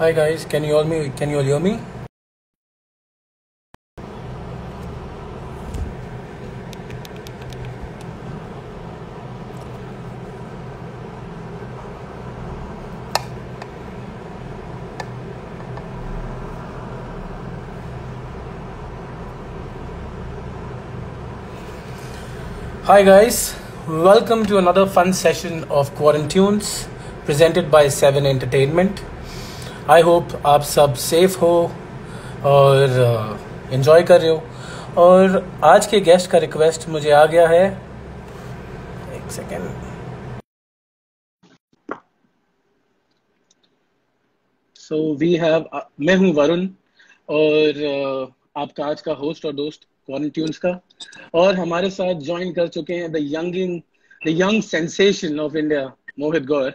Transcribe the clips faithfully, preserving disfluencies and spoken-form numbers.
Hi guys, can you all me? Can you all hear me? Hi guys, welcome to another fun session of Quarantunes presented by Seven Entertainment. I hope आप सब safe हो और enjoy कर रहे हो। और आज के गेस्ट का रिक्वेस्ट मुझे आ गया है, एक सेकेंड। सो वी हैव, मैं हूँ वरुण और uh, आपका आज का होस्ट और दोस्त क्वारंट्यून्स का। और हमारे साथ ज्वाइन कर चुके हैं the younging the young sensation of India, Mohit Gaur.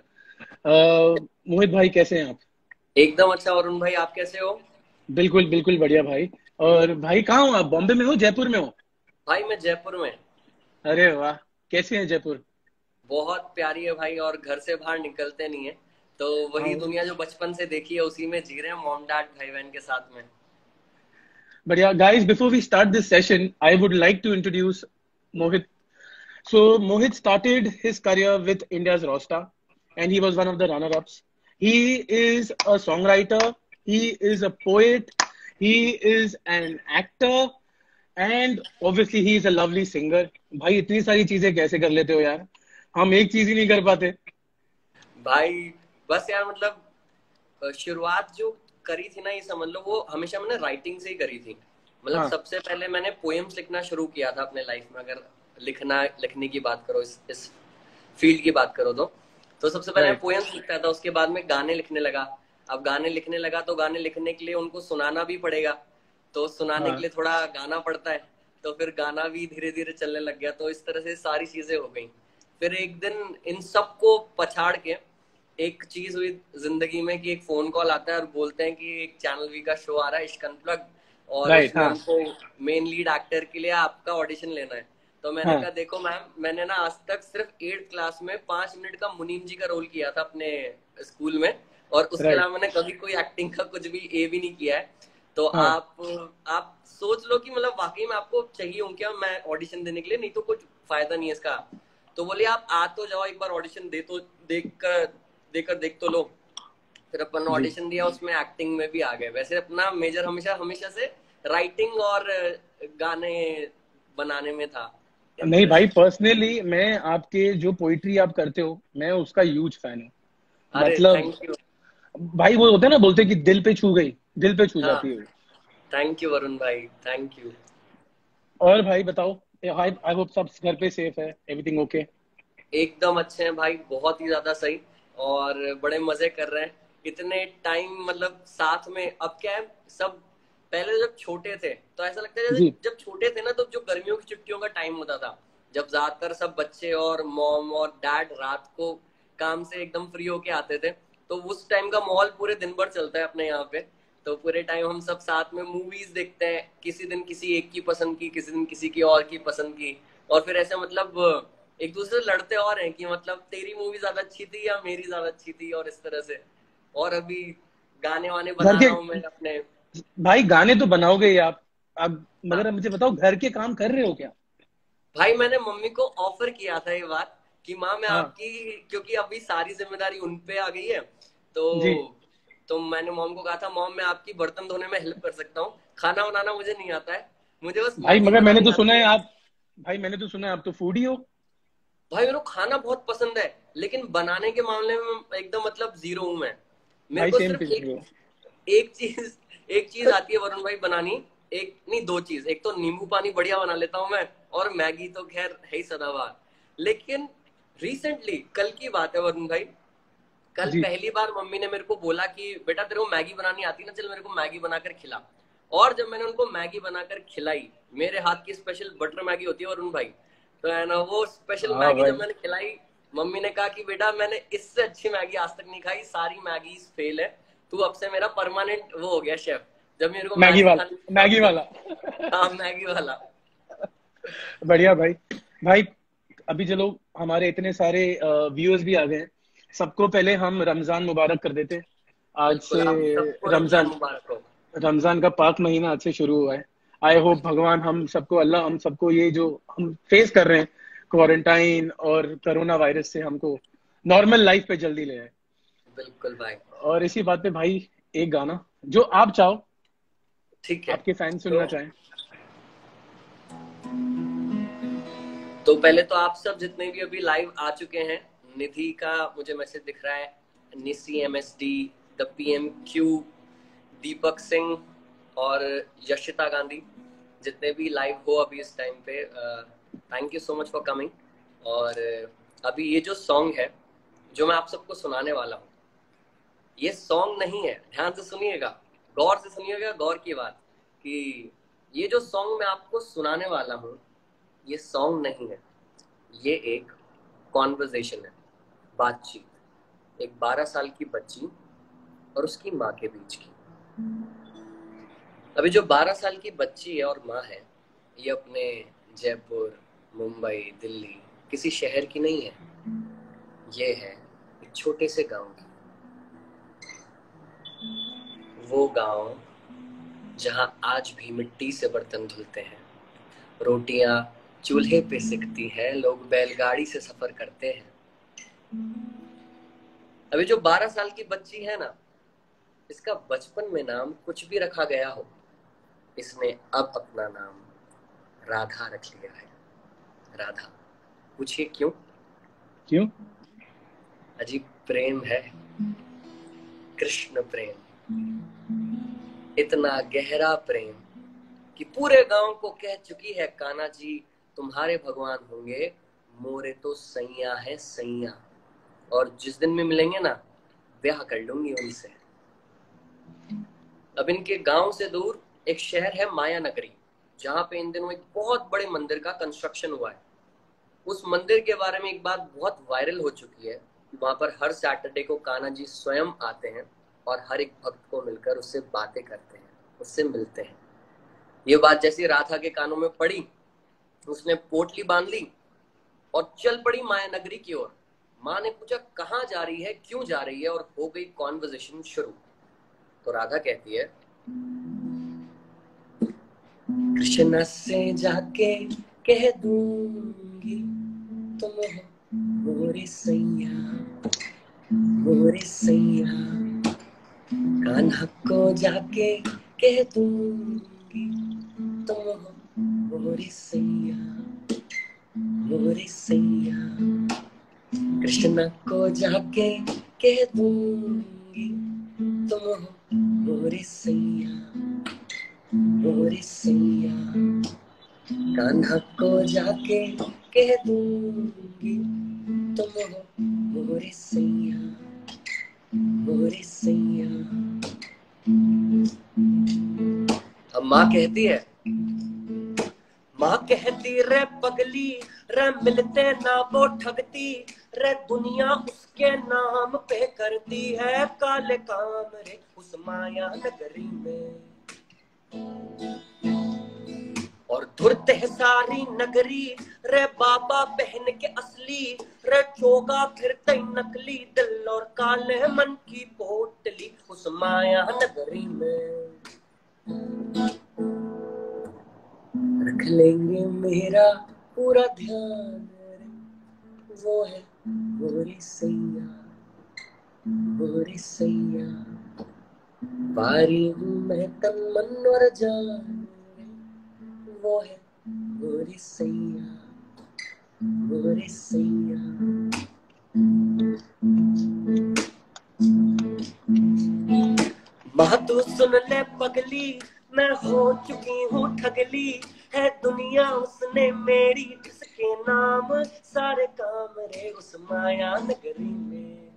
uh, Mohit भाई, कैसे हैं आप? एकदम अच्छा। वरुण भाई, आप कैसे हो? बिल्कुल बिल्कुल बढ़िया भाई। और भाई कहाँ हो आप? बॉम्बे में हो, जयपुर में हो? भाई मैं जयपुर में। अरे वाह, कैसे हैं जयपुर? बहुत प्यारी है भाई, और घर से बाहर निकलते नहीं है, तो वही हाँ, दुनिया जो बचपन से देखी है उसी में जी रहे हैं, मॉम डैड भाई बहन के साथ में। बढ़िया। Guys, before we start this session, I would like to introduce Mohit. So Mohit started his career with India's Rosta, and he was one of the runner-ups. He is a songwriter, he is a poet, he is an actor, and obviously he is a lovely singer. भाई इतनी सारी चीजें कैसे कर लेते हो यार? हम एक चीज ही नहीं कर पाते। भाई बस यार, मतलब शुरुआत जो करी थी ना, ये समझ लो वो हमेशा मैंने राइटिंग से ही करी थी। मतलब हाँ सबसे पहले मैंने पोएम्स लिखना शुरू किया था अपने लाइफ में। अगर लिखना लिखने की बात करो, इस इस फील्ड की बात करो तो तो सबसे पहले मैं राइट पोएम्स लिखता था, उसके बाद में गाने लिखने लगा। अब गाने लिखने लगा तो गाने लिखने के लिए उनको सुनाना भी पड़ेगा, तो सुनाने के हाँ लिए थोड़ा गाना पड़ता है, तो फिर गाना भी धीरे धीरे चलने लग गया। तो इस तरह से सारी चीजें हो गई। फिर एक दिन इन सबको पछाड़ के एक चीज हुई जिंदगी में कि एक फोन कॉल आता है और बोलते हैं कि एक चैनल वी का शो आ रहा है, इश्क अनप्लग्ड, और राइट। उसमें हाँ हमको मेन लीड एक्टर के लिए आपका ऑडिशन लेना है। तो मैंने हाँ कहा देखो मैम, मैंने ना आज तक सिर्फ एट्थ क्लास में पांच मिनट का मुनीम जी का रोल किया था अपने स्कूल में, और उसके राइट। अलावा मैंने कभी कोई एक्टिंग का कुछ भी ए भी नहीं किया है। तो हाँ आप आप सोच लो कि मतलब वाकई में आपको चाहिए हूँ क्या मैं ऑडिशन देने के लिए, नहीं तो कुछ फायदा नहीं है इसका। तो बोले आप आ तो जाओ, एक बार ऑडिशन दे तो देख कर देकर देख तो लो। फिर अपन जी। ऑडिशन दिया, उसमें एक्टिंग में भी आ गए। वैसे अपना मेजर हमेशा हमेशा से राइटिंग और गाने बनाने में था नहीं भाई, इंटरेस्ट। पर्सनली मैं आपके जो पोइट्री आप करते हो, मैं उसका ह्यूज फैन हूँ। अरे मतलब थैंक यू। भाई वो होते हैं ना, बोलते हैं कि दिल पे छू गई, दिल पे छू हाँ, जाती है। थैंक यू वरुण भाई, थैंक यू। और भाई बताओ, आई आई होप सब घर पे सेफ है, एवरीथिंग ओके? एकदम अच्छे हैं भाई, बहुत ही ज्यादा सही, और बड़े मजे कर रहे हैं इतने टाइम, मतलब साथ में। अब क्या है, सब पहले जब छोटे थे तो ऐसा लगता है जैसे जी। जब छोटे थे ना, तो जो गर्मियों की छुट्टियों का टाइम होता था, जब ज्यादातर सब बच्चे और मॉम और डैड रात को काम से एकदम फ्री होके आते थे, तो उस टाइम का माहौल पूरे दिन भर चलता है अपने यहाँ पे। तो पूरे टाइम हम सब साथ में मूवीज देखते हैं, किसी दिन किसी एक की पसंद की, किसी दिन किसी की और की पसंद की, और फिर ऐसे मतलब एक दूसरे से लड़ते और हैं कि मतलब तेरी मूवी ज्यादा अच्छी थी या मेरी ज्यादा अच्छी थी, और इस तरह से। और अभी गाने वाने घर बना के रहा हूँ मैं अपने। भाई गाने तो बनाओगे ही आप अब, मगर हाँ अब मुझे बताओ, घर के काम कर रहे हो क्या? भाई, मैंने मम्मी को ऑफर किया था ये बात कि माँ मैं हाँ आपकी, क्योंकि अभी सारी जिम्मेदारी उन पे आ गई है, तो जी। तो मैंने मॉम को कहा था मॉम मैं आपकी बर्तन धोने में हेल्प कर सकता हूँ, खाना बनाना मुझे नहीं आता है, मुझे बस भाई मैगी मगर मैंने बनानी तो सुना आती है है। आप भाई मैंने तो सुना है आप तो फूडी हो। भाई मेरे को खाना बहुत पसंद है, लेकिन बनाने के मामले में एकदम मतलब जीरो हूँ मैं। मेरे भाई को सेम सिर्फ पिंच एक ब्रो। एक चीज एक चीज आती है वरुण भाई बनानी। एक नहीं, दो चीज। एक तो नींबू पानी बढ़िया बना लेता हूँ मैं, और मैगी तो खैर है ही सदाबहार। लेकिन रिसेंटली कल की बात है वरुण भाई, कल जी। पहली बार मम्मी ने मेरे को बोला कि बेटा तेरे को मैगी बनानी आती ना, चल मेरे को मैगी बनाकर खिला। और जब मैंने उनको मैगी बनाकर खिलाई, मेरे हाथ की स्पेशल बटर मैगी होती है वरुण भाई, तो है ना वो स्पेशल हाँ मैगी भाई। जब मैंने खिलाई, मम्मी ने कहा कि बेटा मैंने इससे अच्छी मैगी आज तक नहीं खाई, सारी मैगी फेल है, तू अब से मेरा परमानेंट वो हो गया शेफ, जब मेरे को मैगी मैगी खानी वाला, मैगी तब। वाला। हाँ मैगी वाला। बढ़िया भाई। भाई अभी चलो, हमारे इतने सारे व्यूअर्स भी आ गए हैं। सबको पहले हम रमजान मुबारक कर देते। आज से बिल्कुल, आप सबको रमजान रमजान मुबारक हो। रमजान का पाक महीना आज से शुरू हुआ है। आई होप भगवान हम सबको, अल्लाह हम सबको ये जो हम फेस कर रहे हैं क्वारंटाइन और कोरोना वायरस से, हमको नॉर्मल लाइफ पे जल्दी ले आए। बिल्कुल भाई। और इसी बात पे भाई, एक गाना जो आप चाहो, ठीक है, आपके फैन तो सुनना चाहें। तो पहले तो आप सब जितने भी अभी लाइव आ चुके हैं, निधि का मुझे मैसेज दिख रहा है, निसी M S D, the P M Q, Deepak Singh और यशिता गांधी, जितने भी लाइव हो अभी इस टाइम पे, thank you so much for coming. और uh, अभी ये जो सॉन्ग है जो मैं आप सबको सुनाने वाला हूँ, ये सॉन्ग नहीं है, ध्यान से सुनिएगा, गौर से सुनिएगा, गौर की बात, कि ये जो सॉन्ग मैं आपको सुनाने वाला हूँ ये सॉन्ग नहीं है, ये एक कॉन्वर्सेशन है, बातचीत, एक बारह साल की बच्ची और उसकी माँ के बीच की। अभी जो बारह साल की बच्ची है और माँ है, ये अपने जयपुर, मुंबई, दिल्ली किसी शहर की नहीं है, ये है एक छोटे से गांव की। वो गांव जहां आज भी मिट्टी से बर्तन धुलते हैं, रोटियां चूल्हे पे सिकती हैं, लोग बैलगाड़ी से सफर करते हैं। अभी जो बारह साल की बच्ची है ना, इसका बचपन में नाम कुछ भी रखा गया हो, इसने अब अपना नाम राधा रख लिया है। राधा, पूछिए क्यों? क्यों? अजीब प्रेम है, कृष्ण प्रेम, इतना गहरा प्रेम कि पूरे गांव को कह चुकी है, कान्हा जी तुम्हारे भगवान होंगे, मोरे तो सैया है सैया, और जिस दिन में मिलेंगे ना ब्याह कर लूंगी उनसे। अब इनके गांव से दूर एक शहर है माया नगरी, जहां पे इन दिनों एक बहुत बड़े मंदिर का कंस्ट्रक्शन हुआ है। उस मंदिर के बारे में एक बात बहुत वायरल हो चुकी है, वहां पर हर सैटरडे को कान्हा जी स्वयं आते हैं और हर एक भक्त को मिलकर उससे बातें करते हैं, उससे मिलते हैं। ये बात जैसी राधा के कानों में पड़ी, उसने पोटली बांध ली और चल पड़ी माया नगरी की ओर। माँ ने पूछा कहाँ जा रही है, क्यों जा रही है, और हो गई कॉन्वर्सेशन शुरू। तो राधा कहती है, कृष्ण से जाके कह दूंगी तुम हो मोरे सैया, मोरे सैया, कान्हा को जाके कह दूंगी तुम हो मोरे सैया, मोरे सैया, कृष्ण को जाके कह दूंगी तुम हो मोरे सैया, मोरे सैया, कान्हा को जाके कह दूंगी तुम हो मोरे सैया, मोरे सैया। अब माँ कहती है, माँ कहती रे पगली रे मिलते ना वो ठगती रे, दुनिया उसके नाम पे करती है काले काम रे उस माया नगरी में, और धुरते है सारी नगरी रे बाबा बहन के असली रे, चोगा फिरते नकली दिल और काले मन की पोटली उस माया नगरी में। रख लेंगे मेरा पूरा ध्यान रे, वो है मोरे सैया, मोरे सैया, बारी हूँ मैं तन मन और जान रे, वो है मोरे सैया, मोरे सैया। माँ तू सुन ले पगली, मैं हो चुकी हूँ ठगली, है दुनिया उसने मेरी जिसके नाम सारे काम रे उस माया नगरी में,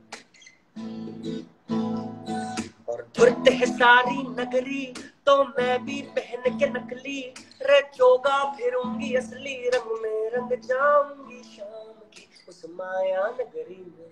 और धुरते है सारी नगरी तो मैं भी पहन के नकली रे, चोगा फिरूंगी असली, रंग में रंग जाऊंगी शाम की उस माया नगरी में।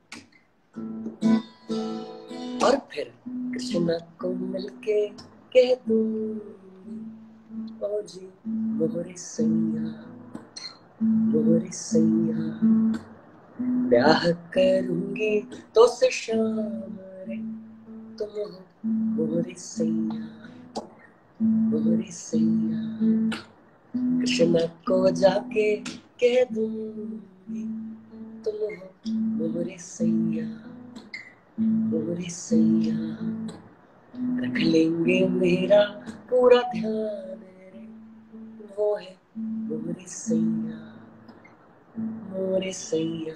और फिर कृष्णा को मिलके कह दूंगी ओ जी मोरे सैया, मोरे सैया, ब्याह करूंगी तो से शाम रे तुम हो मोरी सैया मोरी सैया, कृष्ण को जाके कह दूंगी तुम हो मोरी सैया मोरी सैया, रख लेंगे मेरा पूरा ध्यान रे, वो है मोरी सैया मोरी सैया।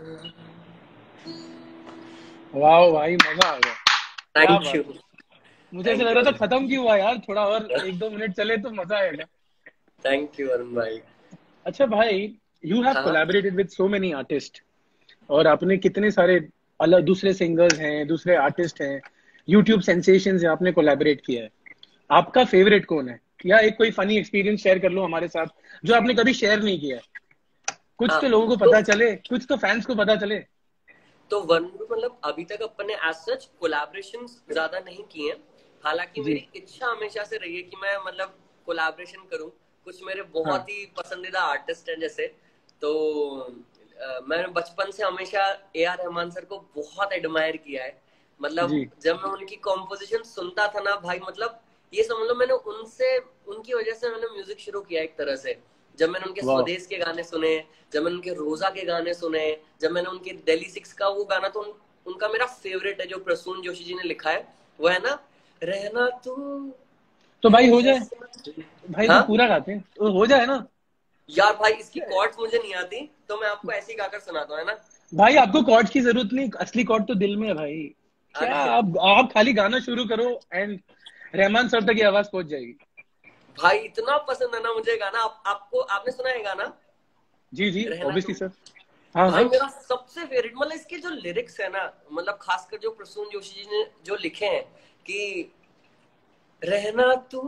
वाह भाई, मजा आ गया, क्या थैंक बात यू है। मुझे ऐसा लग रहा था खत्म क्यों हुआ यार, थोड़ा और एक दो मिनट चले तो मजा आएगा। थैंक यू अरुण भाई। अच्छा भाई, यू हैव हाँ collaborated with so many artist, और आपने कितने सारे अलग दूसरे सिंगर्स हैं, दूसरे आर्टिस्ट हैं, यूट्यूब सेंसेशंस हैं, आपने कोलैबोरेट किया है। आपका फेवरेट कौन है? या एक कोई फनी एक्सपीरियंस शेयर कर लो हमारे साथ, जो आपने कभी शेयर नहीं किया है। कुछ हाँ तो लोगों को तो पता चले, कुछ तो फैंस को पता चले। तो वन मतलब अभी तक अपने एज सच कोलैबोरेशंस ज्यादा नहीं किए हैं, हालांकि जी। मेरी इच्छा हमेशा से रही है कि मैं मतलब कोलैबोरेशन करूं। कुछ मेरे हाँ बहुत ही पसंदीदा आर्टिस्ट हैं जैसे, तो अ, मैंने बचपन से हमेशा ए आर रहमान सर को बहुत एडमायर किया है। मतलब जी। जब मैं उनकी कॉम्पोजिशन सुनता था ना भाई, मतलब ये समझ लो मैंने उनसे उनकी वजह से मैंने म्यूजिक शुरू किया एक तरह से। जब मैंने उनके वाह। स्वदेश के गाने सुने, जब मैंने उनके रोजा के गाने सुने, जब मैंने उनके दिल्ली सिक्स का वो गाना, तो उन, उनका मेरा फेवरेट है जो प्रसून जोशी जी ने लिखा है, वो है ना, रहना तू तो है भाई हो जाए, जैसा। भाई तो हाँ पूरा गाते हैं तो हो जाए ना। यार भाई, इसकी कॉर्ड्स मुझे नहीं आती, तो मैं आपको ऐसे ही गाकर सुनाता हूँ, है ना। भाई आपको कॉर्ड्स की जरूरत नहीं, असली कॉर्ड तो दिल में है भाई। क्या अरे आप आप खाली गाना शुरू करो एंड रहमान सर तक की आवाज पहुंच जाएगी। भाई इतना पसंद है ना मुझे गाना। आप, आपको आपने सुना है गाना जी जी, रहना ऑब्वियसली तू? सर। हाँ भाई हाँ। मेरा सबसे फेवरेट, मतलब इसके जो लिरिक्स है ना, मतलब खासकर जो प्रसून जोशी जी ने जो लिखे हैं कि रहना तू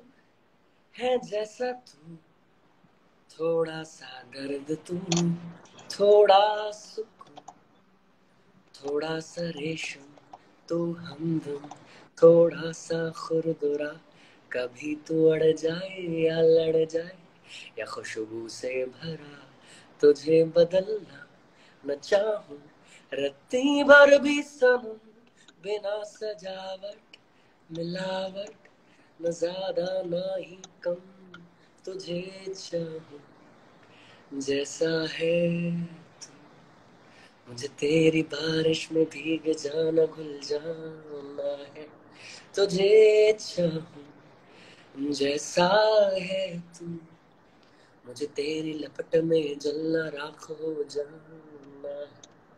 है जैसा तू, थोड़ा सा दर्द तू, थोड़ा सुकून, थोड़ा सा रेशम तो हमदम, थोड़ा सा खुरदुरा, कभी तू अड़ जाए या लड़ जाए, या खुशबू से भरा तुझे बदलना न चाहूं रत्ती भर भी सनम, बिना सजावट मिलावट, न ज्यादा ना ही कम, तुझे चाहूं जैसा है तू, मुझे तेरी बारिश में भीग जाना घुल जाना है, तुझे चाहूं जैसा है तू, मुझे तेरी लपट में जलना राख हो जाना है।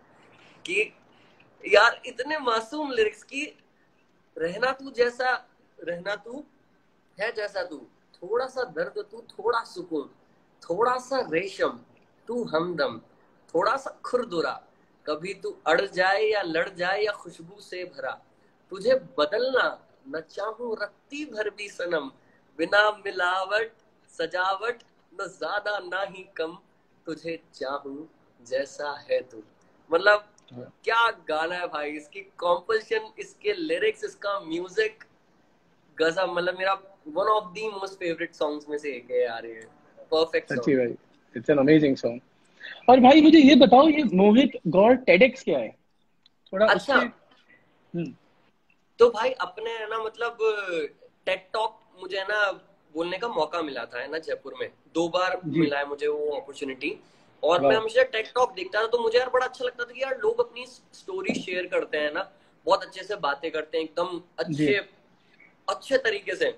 कि यार इतने मासूम लिरिक्स की, रहना तू जैसा, रहना तू है जैसा तू, थोड़ा सा दर्द तू, थोड़ा सुकून, थोड़ा सा रेशम तू हमदम, थोड़ा सा खुरदुरा, कभी तू अड़ जाए या लड़ जाए या खुशबू से भरा, तुझे बदलना न चाहूं रत्ती भर भी सनम, बिना मिलावट सजावट, न ज्यादा ना ही कम, तुझे चाहूं जैसा है तू। मतलब क्या गाना है भाई, इसकी कॉम्पोजिशन, इसके लिरिक्स, इसका म्यूजिक गजब। मतलब मेरा one of the most favourite songs में से एक है यार ये, परफेक्ट सच्ची सॉन्ग। भाई, इट्स एन अमेजिंग सॉन्ग। और भाई मुझे ये बताओ, ये मोहित गौर टेडेक्स क्या है, थोड़ा उस अच्छा, पे। हम्म। तो भाई अपने है ना, मतलब टेड टॉक मुझे है ना बोलने का मौका मिला था, है ना, जयपुर में दो बार जी। मिला है मुझे वो अपॉर्चुनिटी। और मैं वाह। हमेशा टेड टॉक देखता था, तो मुझे यार बड़ा अच्छा लगता था कि यार लोग अपनी स्टोरी शेयर करते हैं ना, बहुत अच्छे से बातें करते हैं, एकदम जी। अच्छे अच्छे तरीके से।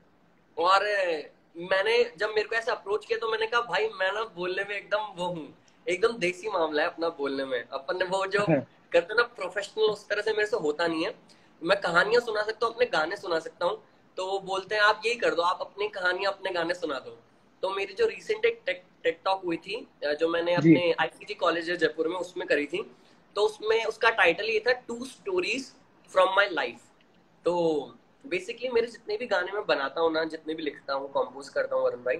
और मैंने जब मेरे को ऐसे अप्रोच किया, तो मैंने कहा भाई मैं ना बोलने में एकदम वो हूँ, एकदम देसी मामला है अपना बोलने में, अपन ने वो जो करते ना प्रोफेशनल, उस तरह से मेरे से होता नहीं है। मैं कहानियां सुना सकता हूँ, अपने गाने सुना सकता हूँ। तो वो बोलते हैं आप यही कर दो, आप अपनी कहानियां अपने गाने सुना दो। तो मेरी जो रिसेंट एक टेक टॉक हुई थी, जो मैंने जी। अपने आईसीटी कॉलेज जयपुर में उसमें करी थी, तो उसमें उसका टाइटल ये था, two stories from my life. तो बेसिकली मेरे जितने भी गाने मैं बनाता हूँ ना, जितने भी लिखता हूँ, कंपोज करता हूँ वरुण भाई,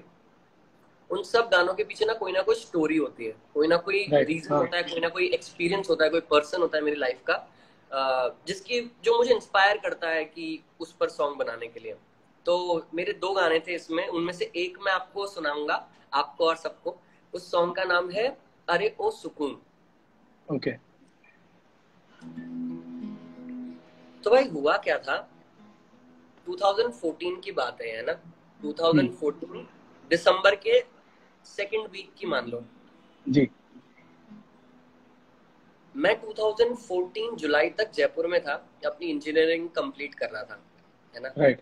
उन सब गानों के पीछे ना कोई ना कोई स्टोरी होती है, कोई ना कोई राइट। रीजन हाँ। होता है, कोई ना कोई एक्सपीरियंस होता है, कोई पर्सन होता है मेरी लाइफ का, जिसकी जो मुझे इंस्पायर करता है कि उस पर सॉन्ग बनाने के लिए। तो मेरे दो गाने थे इसमें, उनमें से एक मैं आपको सुनाऊंगा, आपको और सबको। उस सॉन्ग का नाम है अरे ओ सुकून। ओके। तो भाई हुआ क्या था, दो हज़ार चौदह की बात है, है ना? दो हज़ार चौदह दिसंबर के सेकंड वीक की मान लो जी। मैं दो हज़ार चौदह जुलाई तक जयपुर में था, अपनी इंजीनियरिंग कंप्लीट कर रहा था, है ना? राइट।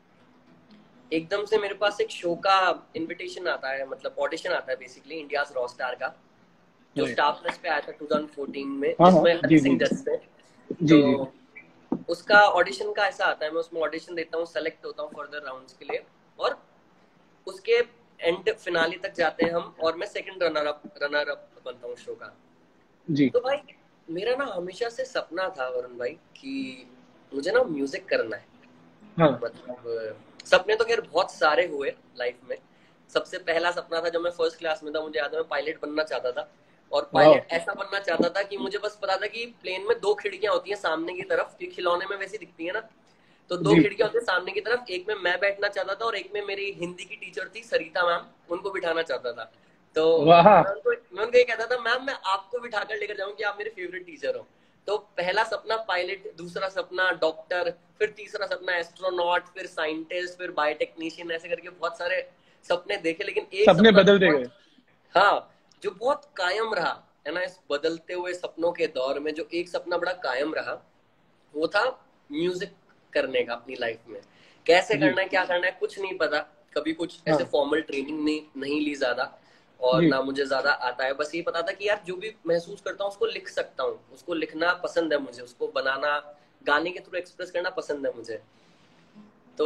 एकदम से मेरे पास एक शो का इनविटेशन आता है, मतलब ऑडिशन आता है बेसिकली, इंडियाज रॉस्टार का, जो राइट। स्टार प्लस पे आया था दो हज़ार चौदह में, हाँ हाँ, जिसमें हनी जी जी सिंह जज थे। जी तो जी। उसका ऑडिशन का ऐसा आता है, मैं उसमें ऑडिशन देता हूँ, सेलेक्ट होता हूँ फर्दर राउंड्स के लिए, और उसके एंड फिनाले तक जाते हैं हम, और मैं second runner up runner up बनता हूँ शो का। जी। तो भाई मेरा ना हमेशा से सपना था वरुण भाई कि मुझे ना म्यूजिक करना है। हाँ। मतलब सपने तो खैर बहुत सारे हुए लाइफ में। सबसे पहला सपना था जब मैं फर्स्ट क्लास में था, मुझे याद है, मैं पायलट बनना चाहता था। और वाह। पायलट ऐसा बनना चाहता था कि मुझे बस पता था कि प्लेन में दो खिड़कियां होती हैं सामने की तरफ, कि खिलौने में वैसी दिखती है ना, तो दो जी। खिड़कियां होती है सामने की तरफ, एक में मैं बैठना चाहता था और एक में मेरी हिंदी की टीचर थी सरिता मैम, उनको बिठाना चाहता था। तो वाह। मैं उनको मैं उनको ये कहता था, मैम मैं आपको बिठाकर लेकर जाऊंगी, आप मेरे फेवरेट टीचर हो। तो पहला सपना पायलट, दूसरा सपना डॉक्टर, फिर तीसरा सपना एस्ट्रोनॉट, फिर साइंटिस्ट, फिर बायोटेक्नीशियन, ऐसे करके बहुत सारे सपने देखे, लेकिन एक सपने सपना बदलते बहुत, गए। हाँ, जो बहुत कायम रहा, है ना, इस बदलते हुए सपनों के दौर में जो एक सपना बड़ा कायम रहा, वो था म्यूजिक करने का अपनी लाइफ में। कैसे जी। करना है, क्या करना है, कुछ नहीं पता, कभी कुछ ऐसे हाँ। फॉर्मल ट्रेनिंग नहीं नहीं ली ज्यादा, और जी। ना मुझे ज्यादा आता है। बस ये पता था कि यार जो भी महसूस करता हूँ उसको लिख सकता हूँ, उसको लिखना पसंद है मुझे, उसको बनाना, गाने के थ्रू एक्सप्रेस करना पसंद है मुझे। तो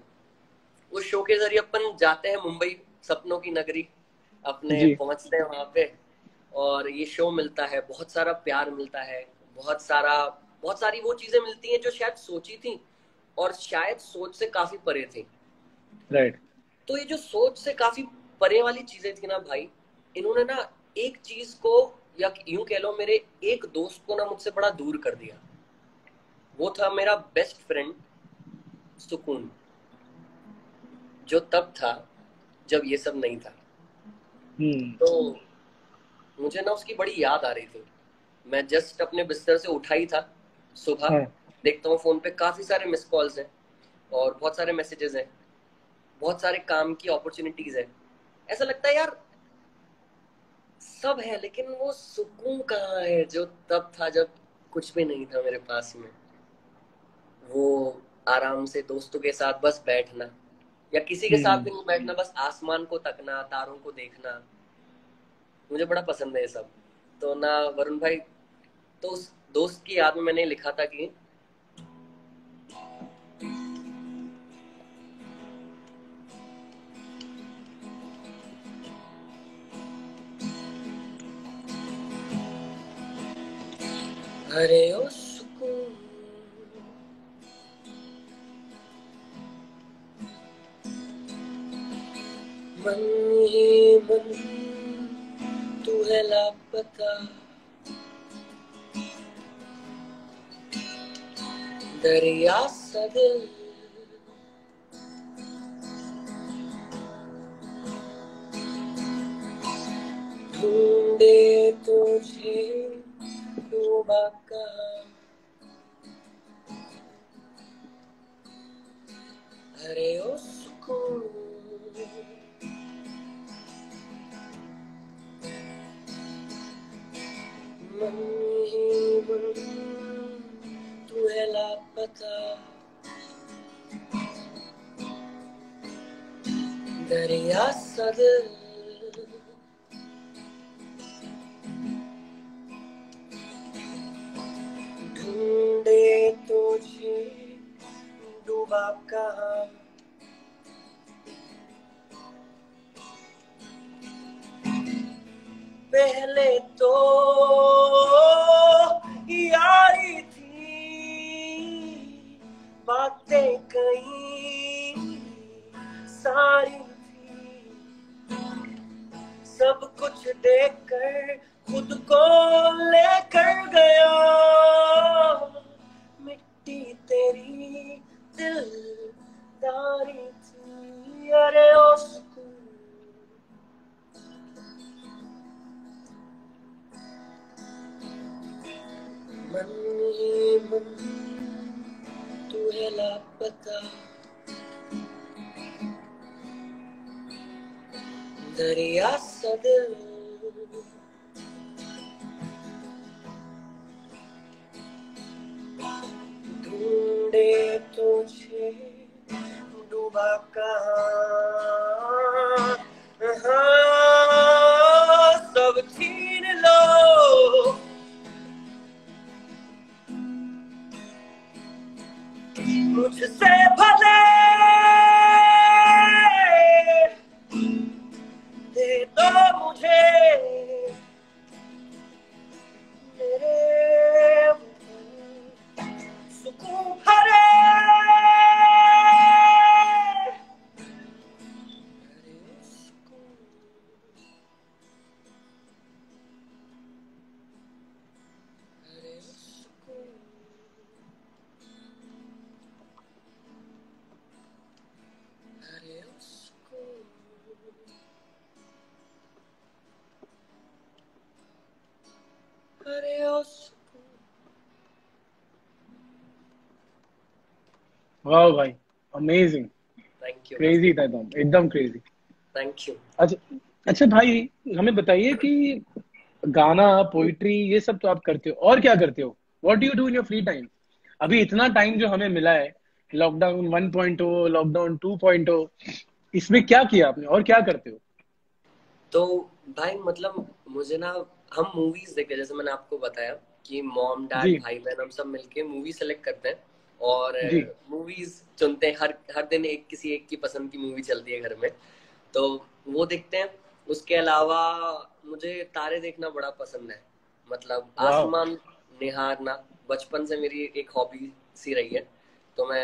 उस शो के जरिए अपन जाते हैं मुंबई, सपनों की नगरी, अपने जी। पहुंचते हैं वहां पे, और ये शो मिलता है, बहुत सारा प्यार मिलता है, बहुत सारा बहुत सारी वो चीजें मिलती हैं जो शायद सोची थी और शायद सोच से काफी परे थी। राइट। तो ये जो सोच से काफी परे वाली चीजें थी ना भाई, इन्होंने ना एक चीज को, या यूं कह लो मेरे एक दोस्त को ना मुझसे बड़ा दूर कर दिया। वो था मेरा बेस्ट फ्रेंड सुकून, जो तब था जब ये सब नहीं था। हम्म। तो मुझे ना उसकी बड़ी याद आ रही थी। मैं जस्ट अपने बिस्तर से उठा ही था सुबह, हाँ। देखता हूँ फोन पे काफी सारे मिस कॉल्स हैं और बहुत सारे मैसेजेस हैं, बहुत सारे काम की अपॉर्चुनिटीज है। ऐसा लगता है यार सब है, लेकिन वो सुकून कहाँ है जो तब था जब कुछ भी नहीं था मेरे पास में। वो आराम से दोस्तों के साथ बस बैठना, या किसी के साथ हम्म। भी नहीं बैठना, बस आसमान को तकना, तारों को देखना, मुझे बड़ा पसंद है ये सब। तो ना वरुण भाई, तो उस दोस्त की याद में मैंने लिखा था कि अरे ओ सुकून, मन ही मन तू है लापता, दरिया सा दिल ढूंढे तुझे डूबा कहाँ। अरे ओ सुकून, मन ही मन तू है लापता, दरिया सा दिल ढूंढे तुझे डूबा कहाँ। पहले तो यारी थी, बातें कई सारी थी, सब कुछ देखकर खुद को लेकर गया, मिट्टी तेरी दिलदारी थी। अरे ओ सुकून, मन ही मन बता दरिया सा दिल ढूंढे तुझे डूबा कहाँ हाँ, सब छीन लो मुझसे भले दे दो मुझे मेरे सुकून भरे वाह भाई, अमेजिंग, थैंक यू क्रेजी था एकदम, एकदम क्रेजी। Thank you. अच्छा अच्छा भाई, हमें बताइए कि गाना, पोइट्री, ये सब तो आप करते हो, और क्या करते हो? What do you do in your free time? अभी इतना टाइम जो हमें मिला है, lockdown one point o, lockdown two point o, इसमें क्या किया आपने और क्या करते हो? तो भाई मतलब मुझे ना, हम मूवीज देखे, जैसे मैंने आपको बताया कि मॉम डैड जी भाई बहन हम सब मिलके मूवी सेलेक्ट करते हैं और जी। मूवीज चुनते हैं। हर हर दिन एक किसी एक की पसंद की मूवी चलती है घर में, तो वो देखते हैं। उसके अलावा मुझे तारे देखना बड़ा पसंद है, मतलब वाह। आसमान निहारना बचपन से मेरी एक हॉबी सी रही है। तो मैं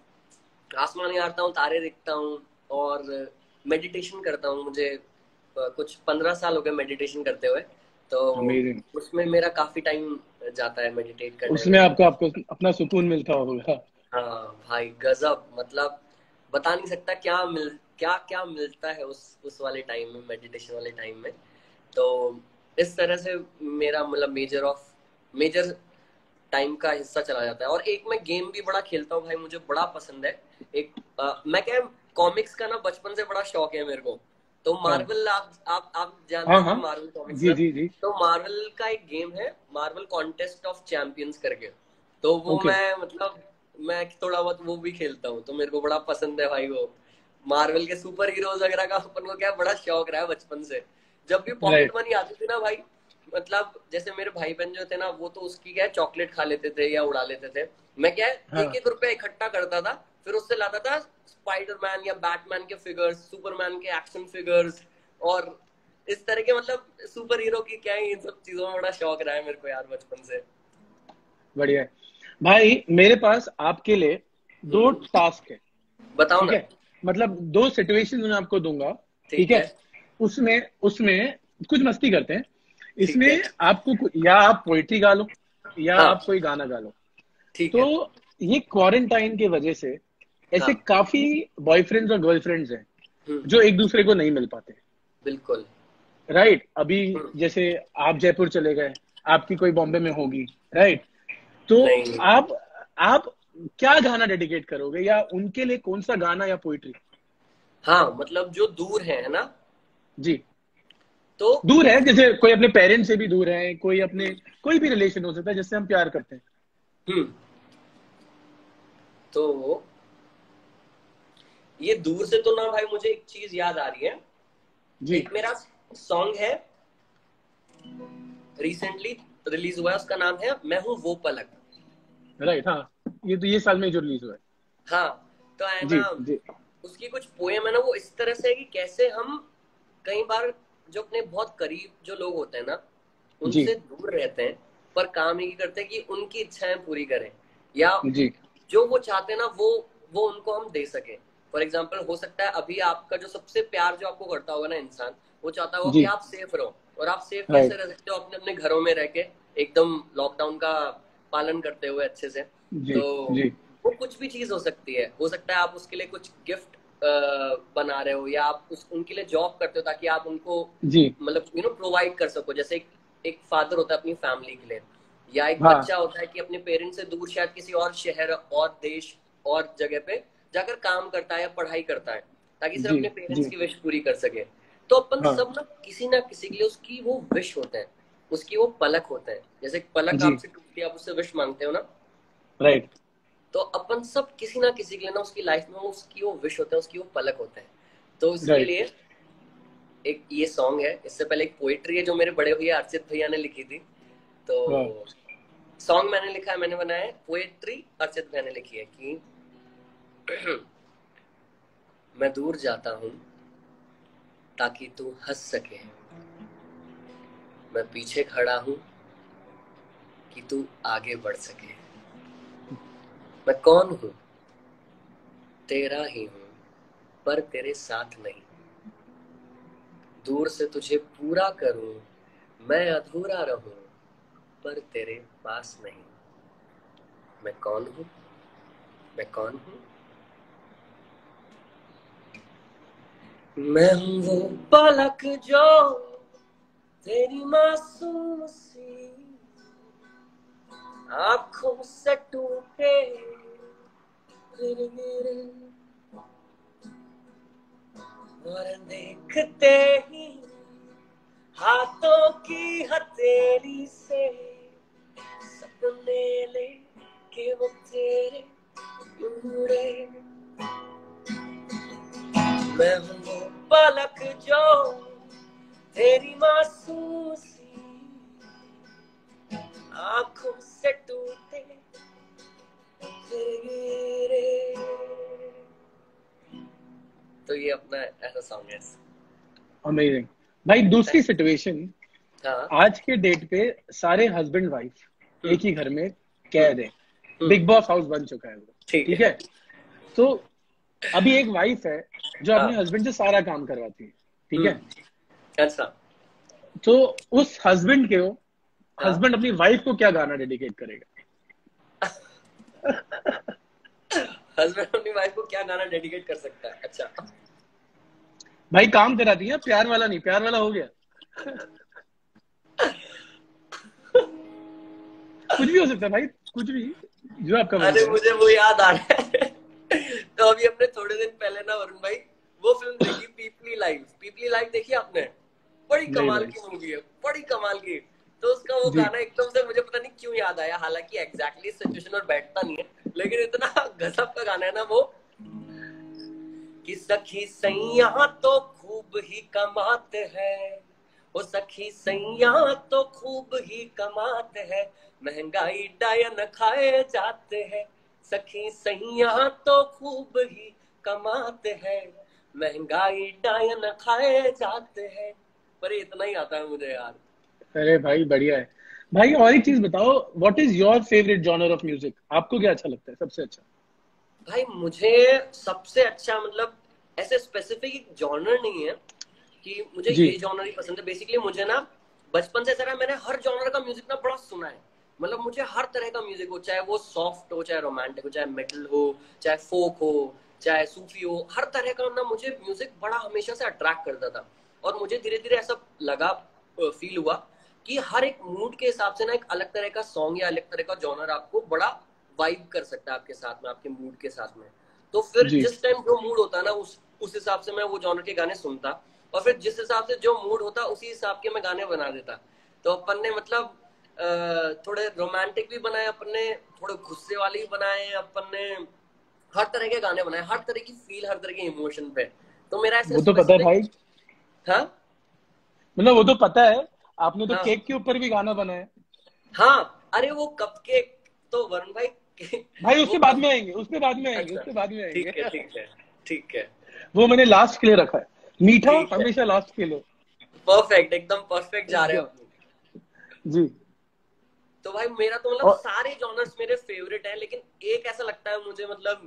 आसमान निहारता हूँ, तारे देखता हूँ और मेडिटेशन करता हूँ। मुझे कुछ पंद्रह साल हो गए मेडिटेशन करते हुए, तो अमेजिंग। उसमें मेरा काफी टाइम जाता है मेडिटेट करने उसमें में। आपको आपको अपना सुकून मिलता होगा। हाँ भाई गजब, मतलब बता नहीं सकता क्या मिल क्या क्या मिलता है उस उस वाले टाइम में, मेडिटेशन वाले टाइम में। तो इस तरह से मेरा मतलब मेजर ऑफ मेजर टाइम का हिस्सा चला जाता है। और एक मैं गेम भी बड़ा खेलता हूँ भाई, मुझे बड़ा पसंद है। एक आ, मैं क्या, कॉमिक्स का ना बचपन से बड़ा शौक है मेरे को। तो हाँ मार्वल, आप आप आप जानते हाँ होंगे हाँ। मार्वल कॉमिक्स जी ना। जी जी। तो मार्वल का एक गेम है, मार्वल कॉन्टेस्ट ऑफ चैंपियंस करके। तो वो ओके। मैं मतलब मैं थोड़ा बहुत वो भी खेलता हूँ, तो मेरे को बड़ा पसंद है भाई। वो मार्वल के सुपर हीरोज वगैरह का अपन को क्या बड़ा शौक रहा है बचपन से। जब भी पॉकेट राइट। मनी आती थी ना भाई, मतलब जैसे मेरे भाई बहन जो थे ना, वो तो उसकी क्या चॉकलेट खा लेते थे या उड़ा लेते थे। मैं क्या एक हाँ एक रुपया इकट्ठा करता था, फिर उससे लाता था स्पाइडरमैन या बैटमैन के फिगर्स, सुपरमैन के एक्शन फिगर्स, और इस तरह के मतलब सुपर हीरो की क्या है, इन सब चीजों में बड़ा शौक रहा है मेरे को यार बचपन से। बढ़िया है भाई। मेरे पास आपके लिए दो हम्म, टास्क है। बताओ ठीक ना। है, मतलब दो सिचुएशन मैं आपको दूंगा। ठीक ठीक है, है। उसमें उसमें कुछ मस्ती करते हैं। ठीक है। इसमें आपको कु- या आप पोइट्री गा लो या हाँ आप कोई गाना गा लो। ठीक तो है। ये क्वारंटाइन की वजह से ऐसे हाँ। काफी बॉयफ्रेंड्स और गर्लफ्रेंड्स हैं हम्म। जो एक दूसरे को नहीं मिल पाते। बिल्कुल। राइट, अभी हम्म, जैसे आप जयपुर चले गए, आपकी कोई बॉम्बे में होगी। राइट, तो नहीं। आप आप क्या गाना डेडिकेट करोगे, या उनके लिए कौन सा गाना या पोइट्री? हाँ मतलब जो दूर है ना, जी, तो दूर है, जैसे कोई अपने पेरेंट्स से भी दूर है, कोई अपने, कोई भी रिलेशन हो सकता है जिससे हम प्यार करते हैं। हम्म तो ये दूर से तो ना भाई, मुझे एक चीज याद आ रही है। जी। एक मेरा सॉन्ग है, रिसेंटली रिलीज हुआ है, उसका नाम है मैं हूँ वो पलक। राइट, हाँ, ये तो ये साल में जो रिलीज हुआ है। हाँ, तो है जी ना, जी। उसकी कुछ पोएम है ना, वो इस तरह से है कि कैसे हम कई बार जो अपने बहुत करीब जो लोग होते हैं ना, जी उनसे दूर रहते हैं, पर काम ये करते हैं कि उनकी इच्छाएं पूरी करें, या जी। जो वो चाहते हैं ना, वो वो उनको हम दे सके। फॉर एग्जाम्पल हो सकता है अभी आपका जो सबसे प्यार जो आपको करता होगा ना इंसान, वो चाहता होगा कि जी। आप सेफ रहो। और आप सेफ कैसे राइट। रह सकते हो? अपने अपने घरों में रह के, एकदम लॉकडाउन का पालन करते हुए अच्छे से। जी तो जी। वो कुछ भी चीज हो सकती है। हो सकता है आप उसके लिए कुछ गिफ्ट बना रहे हो, या आप उस उनके लिए जॉब करते हो ताकि आप उनको जी। मतलब यू नो प्रोवाइड कर सको। जैसे एक, एक फादर होता है अपनी फैमिली के लिए, या एक हाँ। बच्चा होता है कि अपने पेरेंट्स से दूर शायद किसी और शहर और देश और जगह पे जाकर काम करता है या पढ़ाई करता है ताकि सिर्फ जी अपने जी पेरेंट्स की विश पूरी कर सके। तो अपन हाँ सब ना किसी ना किसी के लिए उसकी वो विश होते हैं, उसकी वो पलक होते हैं। जैसे पलक जी आपसे टूटती है, आप उससे विश मांगते हो ना, राइट तो अपन सब किसी ना किसी के लिए ना उसकी लाइफ में उसकी वो विश होते हैं, उसकी वो पलक होते हैं। तो उसके राइट लिए एक ये सॉन्ग है, इससे पहले एक पोएट्री है जो मेरे बड़े भैया अर्चित भैया ने लिखी थी। तो वाह सॉन्ग मैंने लिखा है, मैंने बनाया है, पोएट्री अर्चित भैया ने लिखी है कि मैं दूर जाता हूँ ताकि तू हंस सके, मैं पीछे खड़ा हूँ कि तू आगे बढ़ सके। मैं कौन हूँ? तेरा ही हूँ पर तेरे साथ नहीं, दूर से तुझे पूरा करूँ मैं अधूरा रहूँ पर तेरे पास नहीं। मैं कौन हूँ? मैं कौन हूँ? मैं हूँ वो पलक जो तेरी मासूम सी आंखों से टूटे गिरे गिरे, और देखते ही हाथों की हथेली से सपने लेके वो तेरे उड़े। मैं हूँ वो पलक जो तेरी मासूम सी आंखों से टूटे गिरे। तो ये अपना ऐसा सॉन्ग है। अमेजिंग भाई। दूसरी सिचुएशन, हाँ आज के डेट पे सारे हस्बैंड वाइफ एक ही घर में कैद है, बिग बॉस हाउस बन चुका है वो, ठीक ठीक है। है। तो अभी एक वाइफ है जो हाँ अपने हस्बैंड से सारा काम करवाती है, ठीक है। अच्छा तो उस हस्बैंड के हाँ हस्बैंड अपनी वाइफ को क्या गाना डेडिकेट करेगा? हस्बैंड अपनी वाइफ को क्या गाना डेडिकेट कर सकता है? अच्छा भाई काम कराती है, प्यार वाला नहीं, प्यार वाला हो गया। कुछ भी हो सकता है भाई, कुछ भी, जो आपका मन अरे करे। मुझे वो याद आ रहा है तो अभी हमने थोड़े दिन पहले ना वरुण भाई वो फिल्म देखी पीपली लाइव। पीपली लाइव देखी आपने? बड़ी नहीं कमाल भाई। की मूवी है, बड़ी कमाल की। तो उसका वो जी गाना एकदम से मुझे पता नहीं क्यों याद आया, हालांकि एग्जैक्टली सिचुएशन और बैठता नहीं है, लेकिन इतना गजब का गाना है ना वो कि सखी सैया तो खूब ही कमाते हैं, वो सखी सैया तो खूब ही कमाते हैं, महंगाई डायन खाए जाते हैं, सखी सैया तो खूब ही कमाते हैं, महंगाई डायन खाए जाते हैं। पर इतना ही आता है मुझे यार। अरे भाई बढ़िया है। भाई और एक चीज बताओ, what is your favourite genre of music? आपको क्या अच्छा लगता है सबसे अच्छा? भाई मुझे सबसे अच्छा मतलब ऐसे स्पेसिफिक एक जॉनर नहीं है कि मुझे जी ये जॉनर ही पसंद है। बेसिकली मुझे ना बचपन से ऐसा मैंने हर जॉनर का म्यूजिक ना बड़ा सुना है। मतलब मुझे हर तरह का म्यूजिक हो, चाहे वो सॉफ्ट हो, चाहे रोमांटिक हो, चाहे मेटल हो, चाहे फोक हो, चाहे सूफी हो, हर तरह का ना मुझे म्यूजिक बड़ा हमेशा से अट्रैक्ट करता था। और मुझे धीरे धीरे ऐसा लगा, फील हुआ कि हर एक मूड के हिसाब से ना एक अलग तरह का सॉन्ग या अलग तरह का जॉनर आपको बड़ा वाइब कर सकता है आपके साथ में, आपके मूड के साथ में। तो फिर जी जिस टाइम जो मूड होता है ना उस उस हिसाब से मैं वो जॉनर के गाने सुनता, और फिर जिस हिसाब से जो मूड होता उसी हिसाब के मैं गाने बना देता। तो अपन ने मतलब थोड़े रोमांटिक भी बनाए, अपन ने थोड़े गुस्से वाले भी बनाए, अपन ने हर तरह के गाने बनाए, हर तरह की फील, हर तरह के इमोशन पे। तो मेरा ऐसे वो तो पता है स्पेसिफिक। भाई, हाँ मतलब वो तो पता है। आपने तो हाँ केक के ऊपर भी गाना बनाया। हाँ। अरे वो कपकेक तो वरुण भाई भाई वो उसके बाद कप में आएंगे, उसके बाद में आएंगे, अच्छा उसके बाद में आएंगे। ठीक है ठीक है ठीक है वो मैंने लास्ट के लिए रखा है, मीठा ठीक है। हमेशा लास्ट के लिए। परफेक्ट, एकदम परफेक्ट जा रहे हो एकदम। अपनी। जी। तो भाई मेरा तो मतलब और सारे जॉनर्स मेरे फेवरेट हैं, लेकिन एक ऐसा लगता है मुझे मतलब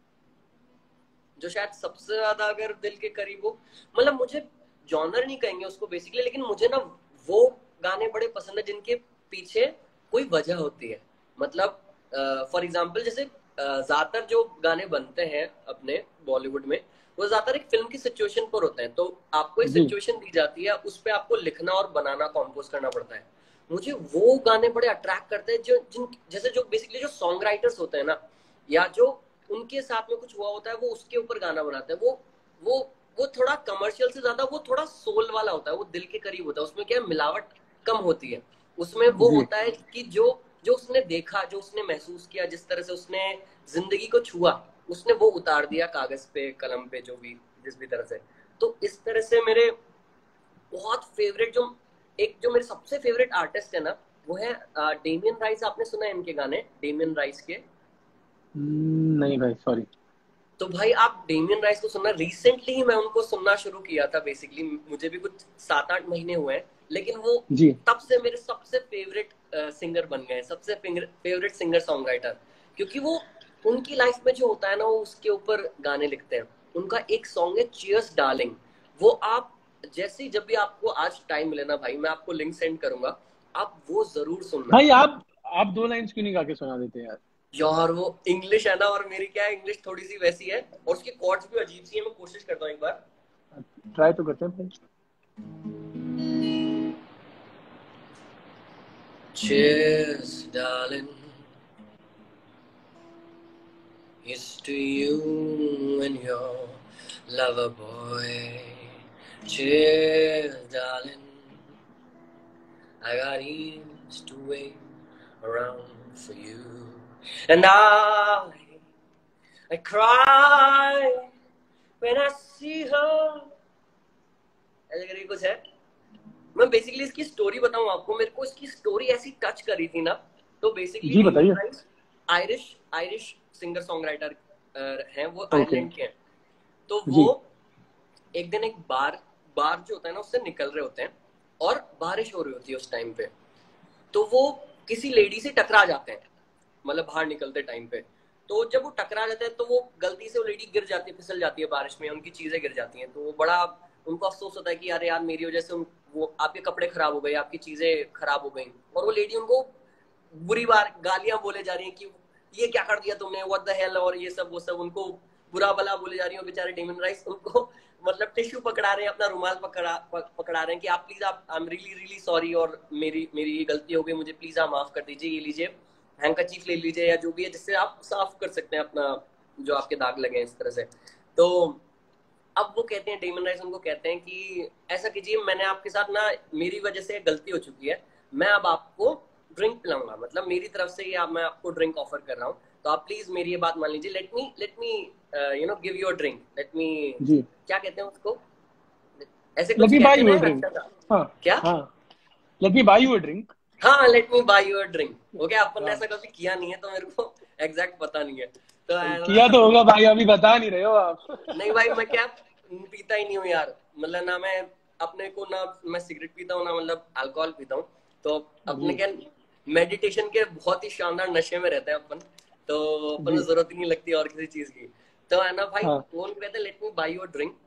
जो शायद सबसे ज्यादा अगर दिल के करीब हो, मतलब मुझे जॉनर नहीं कहेंगे उसको बेसिकली, लेकिन मुझे ना वो गाने बड़े पसंद है जिनके पीछे कोई वजह होती है। मतलब फॉर एग्जाम्पल जैसे ज्यादातर जो गाने बनते हैं अपने बॉलीवुड में वो ज्यादातर एक फिल्म की सिचुएशन पर होते हैं। तो आपको एक जी सिचुएशन दी जाती है, उस पर आपको लिखना और बनाना, कॉम्पोज करना पड़ता है। मुझे वो गाने बड़े अट्रैक्ट करते हैं जो जिन जैसे जो बेसिकली जो सॉन्ग राइटर्स होते हैं ना, या जो उनके साथ में कुछ हुआ होता है, वो उसके ऊपर गाना बनाते हैं। वो वो वो थोड़ा कमर्शियल से ज्यादा वो थोड़ा सोल वाला होता है, वो दिल के करीब होता है। उसमें क्या है, मिलावट कम होती है। उसमें वो जी होता है कि जो जो उसने देखा, जो उसने महसूस किया, जिस तरह से उसने जिंदगी को छुआ, उसने वो उतार दिया कागज पे, कलम पे, जो भी जिस भी तरह से। तो इस तरह से मेरे बहुत फेवरेट, जो एक जो मेरे सबसे फेवरेट आर्टिस्ट है ना, वो है डेमियन राइस। आपने सुना है इनके गाने, डेमियन राइस के? हम्म, नहीं भाई, सॉरी। तो भाई आप डेमियन राइस को सुनना। रिसेंटली ही मैं उनको सुनना शुरू किया था बेसिकली, मुझे भी कुछ सात आठ महीने हुए हैं, लेकिन वो जी तब से मेरे सबसे फेवरेट सिंगर बन गए, सबसे फेवरेट सिंगर सॉन्ग राइटर। क्योंकि वो उनकी लाइफ में जो होता है ना, वो उसके ऊपर गाने लिखते हैं। उनका एक सॉन्ग है चियर्स डार्लिंग, वो आप जैसे ही, जब भी आपको आज टाइम मिले ना भाई, मैं आपको लिंक सेंड करूंगा, आप वो जरूर सुनना। भाई, आप आप दो लाइंस क्यों नहीं गा के सुना देते यार? यार वो इंग्लिश है ना, और मेरी क्या है, इंग्लिश थोड़ी सी वैसी है, और उसकी कॉर्ड्स भी अजीब सी है। मैं कोशिश करता हूँ एक बार। ट्राई तो करते हैं भाई। Cheers, darling. Here's to you and your lover boy. Cheers, darling. I got years to wait around for you. And I, I cry when I see her. ऐसे करके कुछ है। मैं बेसिकली इसकी स्टोरी बताऊं आपको, मेरे को इसकी स्टोरी ऐसी टच करी थी ना। तो बेसिकली जी बताइए। Irish Irish singer songwriter हैं, वो ओके आयरलैंड के हैं। तो जी वो एक दिन एक बार बार जो होता है ना, उससे निकल रहे होते हैं, और बारिश हो रही होती है उस टाइम पे। तो वो किसी लेडी से टकरा जाते हैं, मतलब बाहर निकलते टाइम पे। तो जब वो टकरा जाते हैं, तो वो गलती से वो लेडी गिर जाती है, फिसल जाती है बारिश में, उनकी चीजें गिर जाती हैं। तो वो बड़ा उनको अफसोस होता है कि यार यार मेरी वजह से उन, वो आपके कपड़े खराब हो गए, आपकी चीजें खराब हो गई। और वो लेडी उनको बुरी बार गालियां बोले जा रही हैं कि ये क्या कर दिया तुमने, व्हाट द हेल, और ये सब वो सब उनको बुरा भला बोले जा रही है। बेचारे डेमियन राइस उनको मतलब टिश्यू पकड़ा रहे हैं, अपना रुमाल पकड़ा पकड़ा रहे हैं कि आप प्लीज, आप I am really really sorry, और मेरी मेरी ये गलती हो गई, मुझे प्लीज आप माफ कर दीजिए, ये लीजिए हैंकरचीफ ले लीजिए, या जो भी है जिससे आप साफ कर सकते हैं अपना जो आपके दाग लगे हैं इस तरह से। तो अब वो कहते हैं, डेमियन राइस उनको कहते हैं कि ऐसा कीजिए, मैंने आपके साथ ना, मेरी वजह से गलती हो चुकी है, मैं अब आपको ड्रिंक पिलाऊंगा, मतलब मेरी तरफ से ही आप, मैं आपको ड्रिंक ऑफर कर रहा हूँ, तो आप प्लीज मेरी ये बात मान लीजिए। Let me let me you know give you a drink, let me, जी क्या कहते हैं उसको, ऐसे लेट कुछ मी बाय कहते यू अ हैं ड्रिंक। अच्छा। हाँ क्या? हाँ, let me buy you a drink. हाँ, let me buy you a drink. Okay, अपन ने हाँ, ऐसा कभी किया नहीं है, तो मेरे को एग्जैक्ट पता नहीं है। तो किया तो होगा भाई, अभी बता नहीं रहे हो आप। नहीं भाई, मैं क्या पीता ही नहीं हूँ यार, मतलब ना मैं अपने को, ना मैं सिगरेट पीता हूँ, ना मतलब अल्कोहल पीता हूँ। तो अपने जी क्या, मेडिटेशन के बहुत ही शानदार नशे में रहते हैं अपन, तो अपन को जी जरूरत ही नहीं लगती और किसी चीज की। तो है ना भाई, हाँ वो उनको कहते हैं let me buy your drink.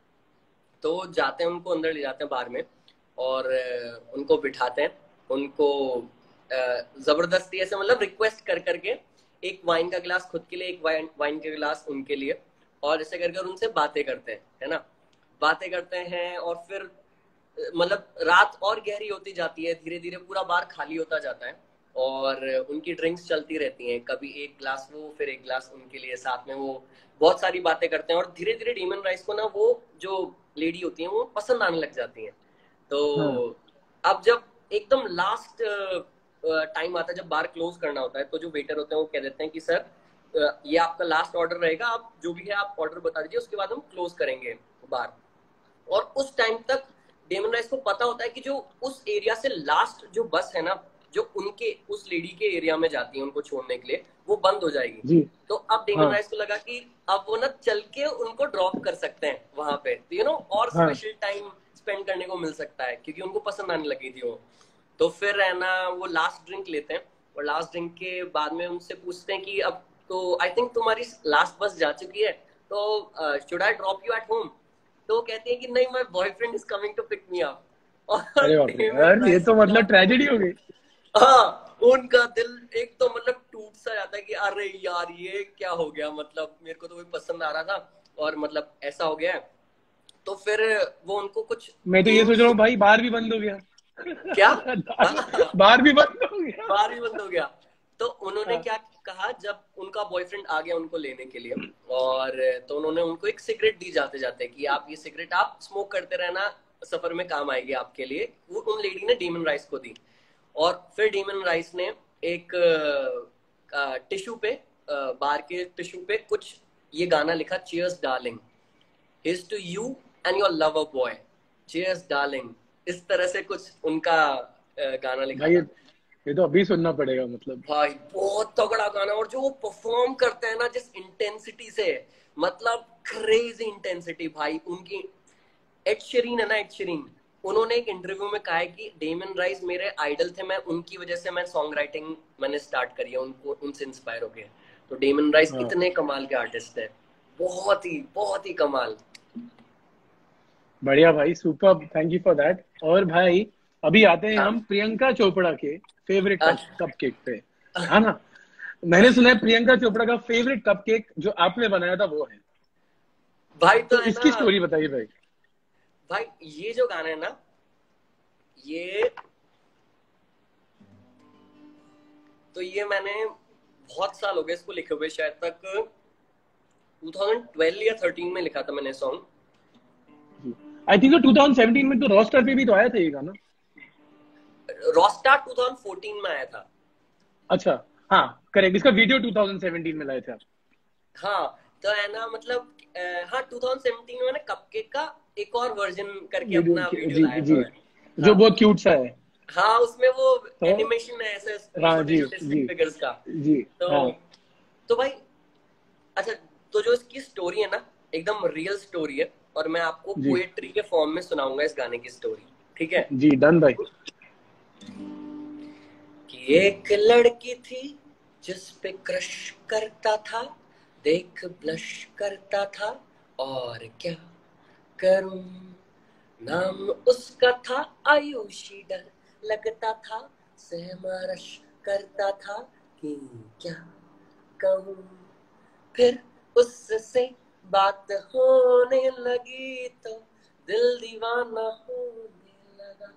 तो जाते हैं, उनको अंदर ले जाते हैं बार में, और अ, उनको बिठाते हैं, उनको अ, जबरदस्ती ऐसे मतलब रिक्वेस्ट कर करके, एक वाइन का गिलास खुद के लिए, एक वाइन वाइन का गिलास उनके लिए, और ऐसे करके उनसे बातें करते हैं, है ना, बातें करते हैं। और फिर अ, मतलब रात और गहरी होती जाती है, धीरे धीरे पूरा बार खाली होता जाता है, और उनकी ड्रिंक्स चलती रहती हैं, कभी एक ग्लास वो, फिर एक ग्लास उनके लिए, साथ में वो बहुत सारी बातें करते हैं। और धीरे धीरे डेमियन राइस को ना, वो जो लेडी होती है वो पसंद आने लग जाती हैं। तो हाँ अब जब एकदम लास्ट टाइम आता है, जब बार क्लोज करना होता है, तो जो वेटर होते हैं वो कह देते हैं कि सर अ, ये आपका लास्ट ऑर्डर रहेगा, आप जो भी है आप ऑर्डर बता दीजिए, उसके बाद हम क्लोज करेंगे बार। और उस टाइम तक डेमन राइस को पता होता है कि जो उस एरिया से लास्ट जो बस है ना, जो उनके उस लेडी के एरिया में जाती है उनको छोड़ने के लिए, वो बंद हो जाएगी। जी तो अब डेमन हाँ राइस को लगा कि अब वो ना चल के उनको ड्रॉप कर सकते हैं वहां पे, तो यू नो और हाँ स्पेशल टाइम स्पेंड करने को मिल सकता है, क्योंकि उनको पसंद आने लगी थी वो। तो फिर है ना, वो लास्ट ड्रिंक लेते हैं, और लास्ट ड्रिंक के बाद में उनसे पूछते हैं कि अब तो आई थिंक तुम्हारी लास्ट बस जा चुकी है, तो should I drop you at home? तो वो कहती है कि नहीं, my boyfriend is coming to pick me up. और अरे बाप रे डेमन यार, ये राइस तो का, मतलब ट्रेजेडी हो गई। हाँ, उनका दिल एक तो मतलब टूट सा जाता है कि अरे यार ये क्या हो गया, मतलब मेरे को तो वही पसंद आ रहा था, और मतलब ऐसा हो गया है। तो फिर वो उनको कुछ मैं तो ये सोच गेम्स, रहा हूँ भाई, बार भी बंद हो गया। क्या, बार, हाँ, बार भी बंद हो गया। बार भी बंद हो गया। तो उन्होंने क्या कहा, जब उनका बॉयफ्रेंड आ गया उनको लेने के लिए, और तो उन्होंने उनको एक सिगरेट दी जाते जाते कि आप ये सिगरेट आप स्मोक करते रहना, सफर में काम आएगी आपके लिए। वो उन लेडी ने डेमन राइस को दी, और फिर डेमन राइस ने एक टिश्यू पे, बार के टिश्यू पे कुछ ये गाना लिखा, cheers darling, here's to you and your lover boy, cheers darling. इस तरह से कुछ उनका गाना लिखा भाई, था। ये तो अभी सुनना पड़ेगा मतलब। भाई बहुत तगड़ा गाना, और जो वो परफॉर्म करते हैं ना जिस इंटेंसिटी से, मतलब क्रेजी इंटेंसिटी भाई उनकी। एड शीरन है ना, एड शीरन, उन्होंने एक इंटरव्यू में कहा है कि डेमन राइस मेरे आइडल थे, मैं उनकी वजह से मैं सॉन्ग राइटिंग मैंने स्टार्ट करी है, उनको उनसे इंस्पायर हो गए। तो डेमन राइस हाँ। इतने कमाल के आर्टिस्ट है, बहुत ही बहुत ही कमाल। बढ़िया भाई, super, thank you for that. और भाई अभी आते हैं हाँ। हम प्रियंका चोपड़ा के फेवरेट आ, कपकेक पे, है ना। मैंने सुना है प्रियंका चोपड़ा का फेवरेट कपकेक जो आपने बनाया था वो है। भाई तो, तो है इसकी ना स्टोरी बताइए भाई। भाई, ये जो गाना है ना, ये तो ये मैंने बहुत साल हो गए इसको लिखे हुए, शायद तक ट्वेंटी ट्वेल्व या थर्टीन में लिखा था मैंने सॉन्ग। आई थिंक तो ट्वेंटी सेवनटीन में तो रॉस्टर पे भी तो आया था ये गाना। रॉस्टार ट्वेंटी फोर्टीन में आया था। अच्छा, हाँ करेक्ट, इसका वीडियो ट्वेंटी सेवनटीन में लाए थे आप। हाँ तो है ना, मतलब आ, हाँ ट्वेंटी सेवनटीन में मैंने कपकेक का एक और वर्जन करके वीडियो, अपना वीडियो जी लाया जी, था। जो हाँ बहुत क्यूट सा है। हाँ, उसमें वो तो एनिमेशन है ऐसे हाँ छोटे जी छोटे जी स्टिक फिगर्स का। जी, तो हाँ तो भाई, अच्छा, तो जो इसकी स्टोरी है ना, एकदम रियल स्टोरी है, और मैं आपको जी पोएट्री के फॉर्म में सुनाऊंगा इस गाने की स्टोरी, ठीक है। जी, डन भाई। कि एक लड़की थी जिस पे क्रश करता था, देख ब्लश करता था, और क्या करूं, नाम उसका था आयुषी, डर लगता था, सहमा रश करता था, कि क्या कहूं। फिर उससे बात होने लगी तो दिल दीवाना होने लगा,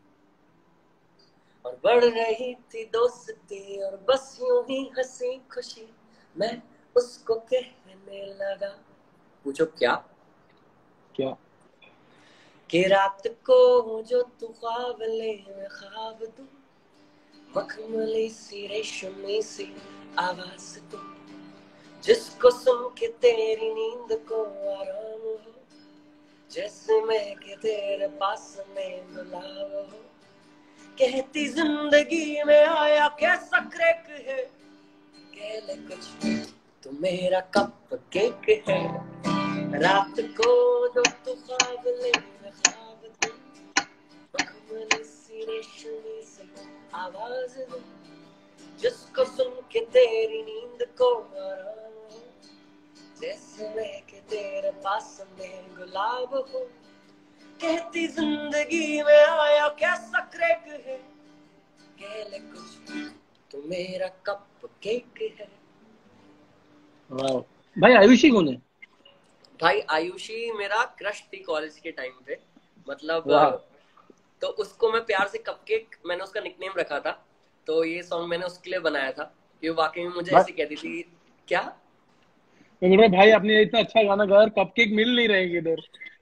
और बढ़ रही थी दोस्ती, और बस यूं ही हंसी खुशी मैं उसको कहने लगा। पूछो क्या? क्या? कि रात को जो तू ख्वाब ले मैं ख्वाब दूं, मखमली सी रेशमी सी आवाज दूं, जिसको सुन के तेरी नींद को आराम हो, जैसे मैं के तेरे पास में गुलाब हो। कहती जिंदगी में आया कैसा क्रैक है, कह ले कुछ तू मेरा कप केक है। रात को जो तू ख्वाब ले मैं ख्वाब दूं, मखमली सी रेशमी सी आवाज दूं, जिसको सुन के तेरी नींद को आराम हो, जैसे मैं के तेरे पास में गुलाब हो। कहती जिंदगी में आया कैसा क्रैक है, कह ले कुछ तू मेरा कप केक है। वाह भाई, आयुषी कौन है? भाई आयुषी मेरा क्रश थी कॉलेज के टाइम पे, मतलब वाह, तो उसको मैं प्यार से कपकेक, मैंने उसका निकनेम रखा था। तो ये सॉन्ग मैंने उसके लिए बनाया था, कि वाकई में मुझे ऐसे कहती थी। क्या? मैं बोल रहा भाई, आपने इतना अच्छा गाना गाया, कपकेक मिल नहीं रहे इधर।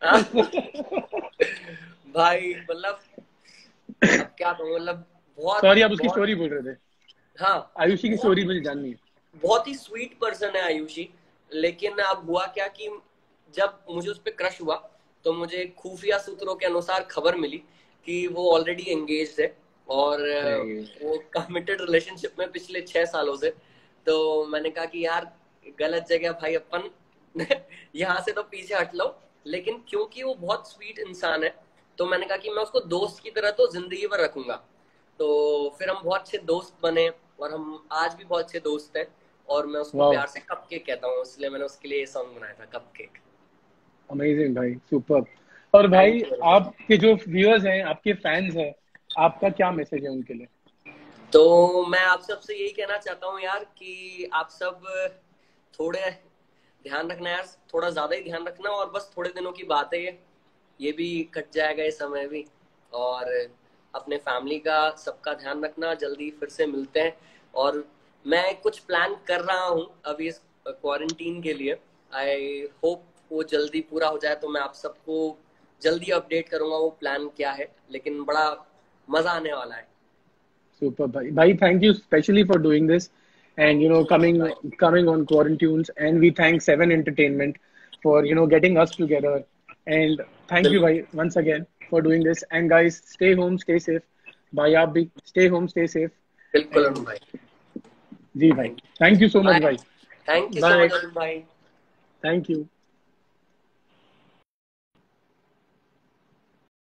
भाई मतलब अब क्या कहूँ, मतलब बहुत सॉरी, आप उसकी बहुत स्टोरी बोल रहे थे। हाँ, आयुषी की बहुत स्टोरी ही मुझे जाननी है। बहुत ही स्वीट पर्सन है आयुषी। लेकिन अब हुआ क्या कि जब मुझे उस पर क्रश हुआ, तो मुझे खुफिया सूत्रों के अनुसार खबर मिली कि वो ऑलरेडी एंगेज्ड है, और वो कमिटेड रिलेशनशिप में पिछले छह सालों से। तो मैंने कहा कि यार गलत जगह भाई, अपन यहाँ से तो पीछे हट लो। लेकिन क्योंकि वो बहुत स्वीट इंसान है, तो मैंने कहा कि मैं उसको दोस्त की तरह तो जिंदगी भर रखूंगा। तो फिर हम बहुत अच्छे दोस्त बने, और हम आज भी बहुत अच्छे दोस्त हैं। और मैं उसको प्यार से कपकेक कहता हूँ, इसलिए मैंने उसके लिए ये सॉन्ग बनाया था, कपकेक। अमेजिंग भाई, सुपर। और भाई, थैंक यू। आपके जो व्यूअर्स हैं, आपके फैंस हैं, आपका क्या मैसेज है उनके लिए? तो मैं आप सबसे यही कहना चाहता हूँ यार, कि आप सब थोड़े ध्यान रखना यार, थोड़ा ज्यादा ही ध्यान रखना। और बस थोड़े दिनों की बात है ये ये भी कट जाएगा, ये समय भी। और अपने फैमिली का सबका ध्यान रखना, जल्दी फिर से मिलते हैं। और मैं कुछ प्लान कर रहा हूँ अभी इस क्वारंटीन के लिए। आई होप वो जल्दी पूरा हो जाए तो मैं आप सबको जल्दी अपडेट करूंगा वो प्लान क्या है, लेकिन बड़ा मजा आने वाला है। Super, bhai. Bhai, thank you specially for doing this and you thank know you coming भाई। coming on Quarantunes, and we thank Seven Entertainment for you know getting us together, and thank you बिल्कुल bhai once again for doing this, and guys stay home, stay safe. Bhai aap bhi stay home, stay safe, बिल्कुल Arun and भाई। जी bhai, thank thank you so you much bye. bhai. Thank you so Bye, much Arun भाई। thank you.